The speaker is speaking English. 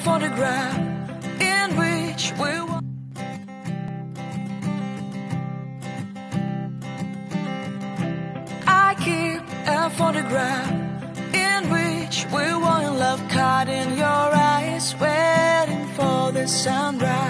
photograph in which we were. I keep a photograph in which we were in love, caught in your eyes, waiting for the sunrise.